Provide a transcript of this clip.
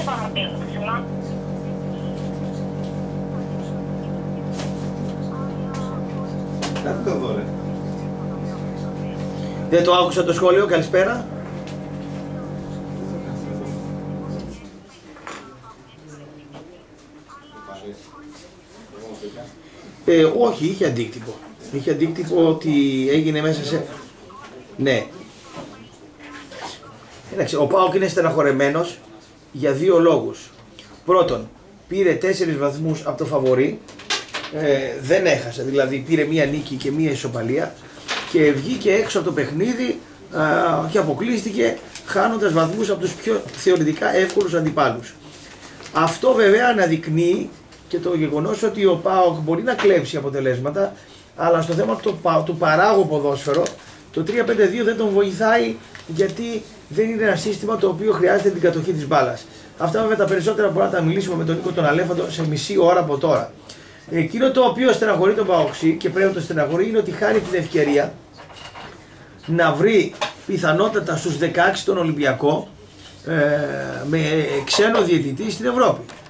Κάτι το δω, ρε. Δεν το άκουσα το σχόλιο, καλησπέρα. Όχι, είχε αντίκτυπο. Είχε αντίκτυπο ότι έγινε μέσα σε... Ναι. Εντάξει, ο ΠΑΟΚ είναι στεναχωρεμένος για δύο λόγους. Πρώτον, πήρε 4 βαθμούς από το φαβορί, δεν έχασε, δηλαδή πήρε μία νίκη και μία ισοπαλία και βγήκε έξω από το παιχνίδι και αποκλείστηκε χάνοντας βαθμούς από τους πιο θεωρητικά εύκολους αντιπάλους. Αυτό βέβαια αναδεικνύει και το γεγονός ότι ο ΠΑΟΚ μπορεί να κλέψει αποτελέσματα, αλλά στο θέμα του παράγου ποδόσφαιρο το 3-5-2 δεν τον βοηθάει, γιατί δεν είναι ένα σύστημα το οποίο χρειάζεται την κατοχή της μπάλας. Αυτά βέβαια τα περισσότερα μπορούμε να τα μιλήσουμε με τον Νίκο τον Αλέφαντο σε μισή ώρα από τώρα. Εκείνο το οποίο στεναχωρεί τον ΠΑΟΚΣί και πρέπει να το στεναχωρεί είναι ότι χάνει την ευκαιρία να βρει πιθανότατα στους 16 τον Ολυμπιακό με ξένο διαιτητή στην Ευρώπη.